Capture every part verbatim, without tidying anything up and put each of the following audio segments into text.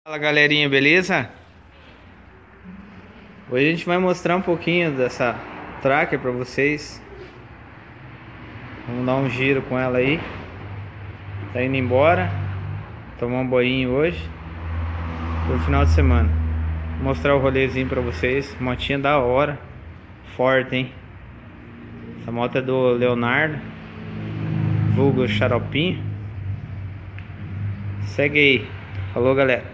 Fala galerinha, beleza? Hoje a gente vai mostrar um pouquinho dessa tracker pra vocês. Vamos dar um giro com ela aí. Tá indo embora. Tomar um banho hoje pro final de semana. Vou mostrar o rolezinho pra vocês. Motinha da hora. Forte, hein? Essa moto é do Leonardo, vulgo Xaropinho. Segue aí. Falou, galera.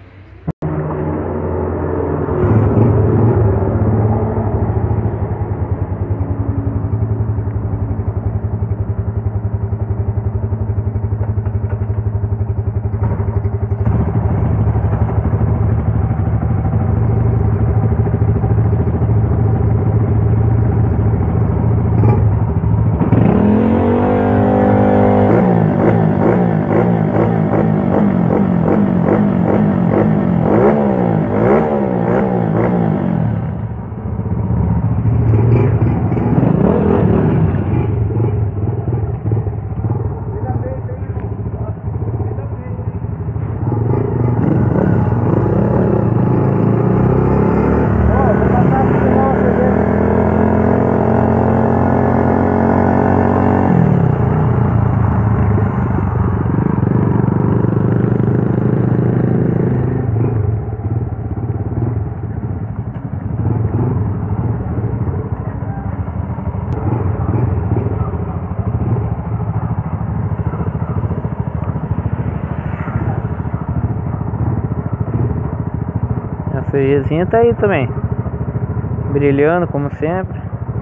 A ferrezinha tá aí também, brilhando como sempre.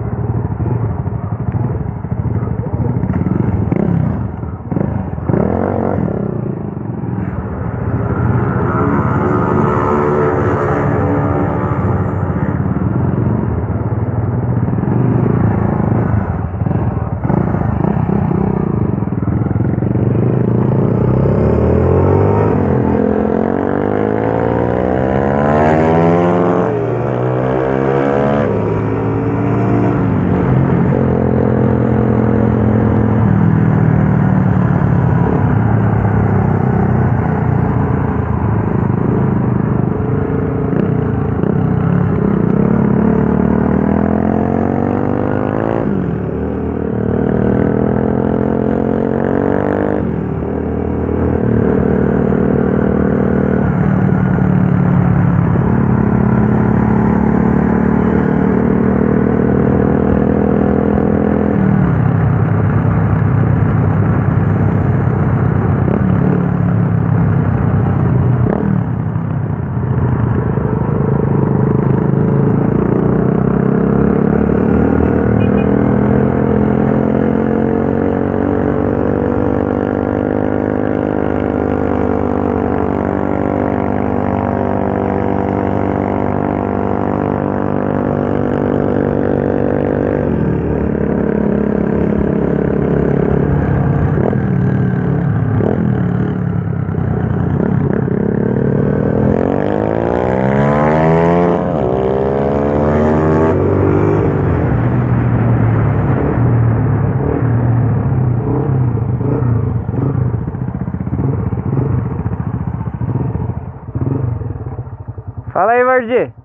Fala aí, Vardi.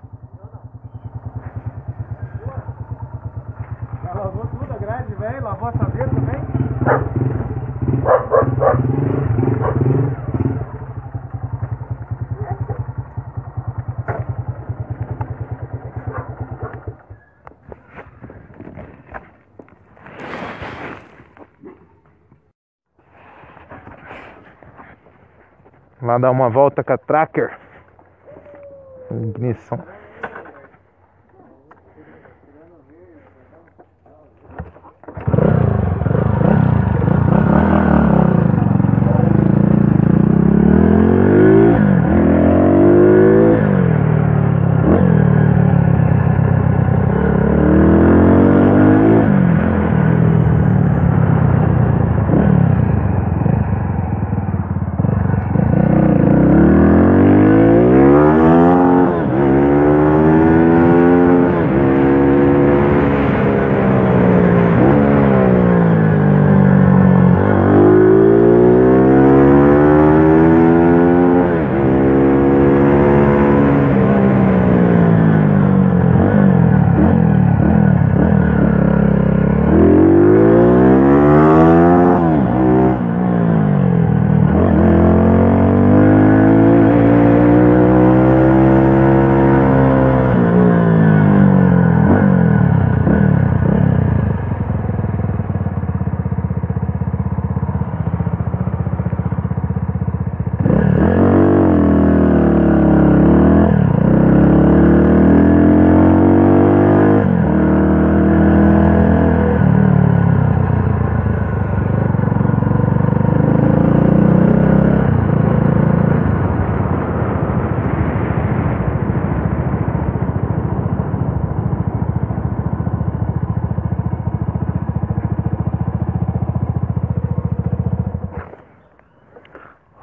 Já lavou tudo a grade, velho? Lavou a sadeira também? Lá dar uma volta com a tracker. Ignição.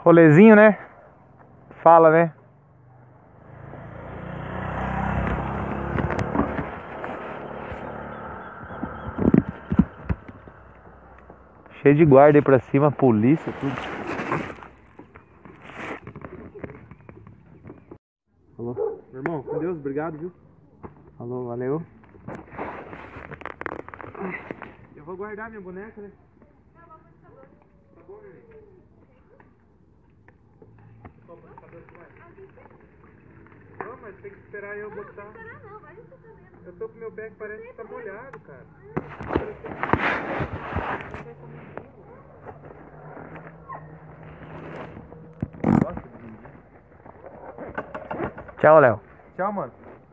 Rolezinho, né? Fala, né? Cheio de guarda aí pra cima, polícia, tudo. Alô? Meu irmão, com Deus, obrigado, viu? Alô, valeu. Eu vou guardar minha boneca, né? Não, mas tem que esperar eu botar. Eu tô com meu pé que parece que tá molhado, cara. Tchau, Léo. Tchau, mano.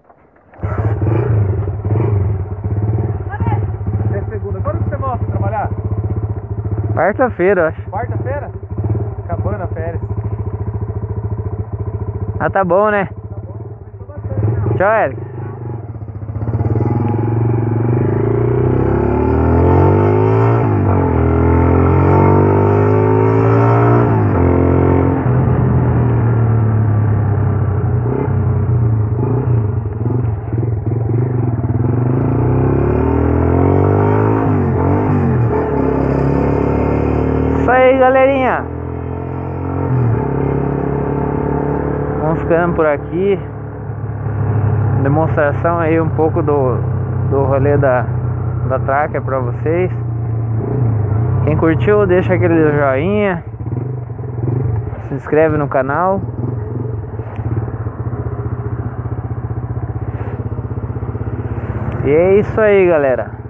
É segunda. Quando você volta a trabalhar? Quarta-feira, eu acho. Quarta-feira? Acabando a férias. Ah, tá bom, né? Tchau, Eric. Isso aí, galerinha. Vamos ficando por aqui. Demonstração aí um pouco do, do rolê da, da Tracker pra vocês. Quem curtiu, deixa aquele joinha, se inscreve no canal. E é isso aí, galera.